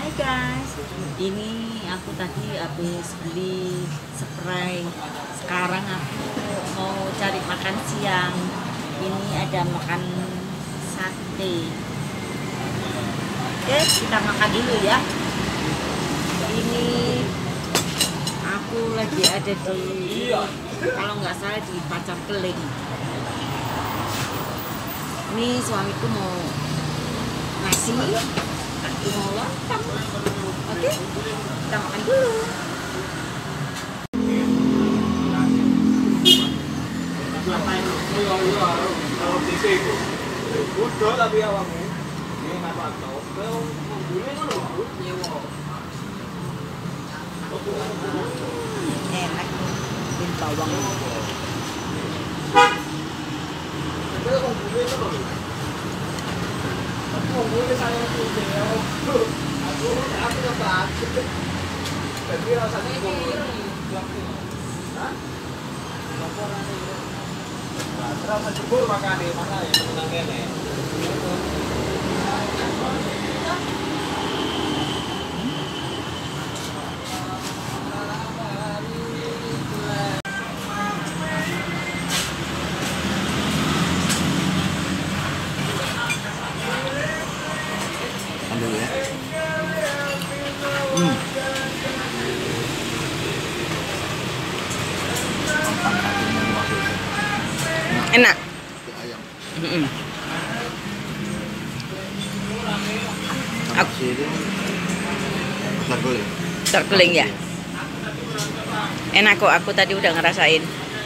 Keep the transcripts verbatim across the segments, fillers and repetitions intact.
Hai guys, ini aku tadi habis beli spray. Sekarang aku mau cari makan siang. Ini ada makan sate. Oke, kita makan dulu ya. Ini aku lagi ada di, kalau nggak salah di Pasar Keling. Ini suamiku mau nasi, aku mau lontong. Oke, kita makan dulu. Enak nih, bawang. Terus jebur makan di mana ya menang kene. Ambil ya. Hmm. Enak. Ayam. Mm-mm. Aku Sini. Pasar Keling. Pasar Keling ya. Enak kok, aku tadi udah ngerasain.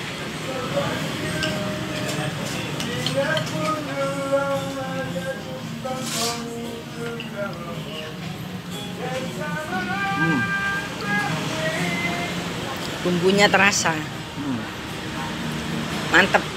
Hmm. Bumbunya terasa. Hmm. Mantep.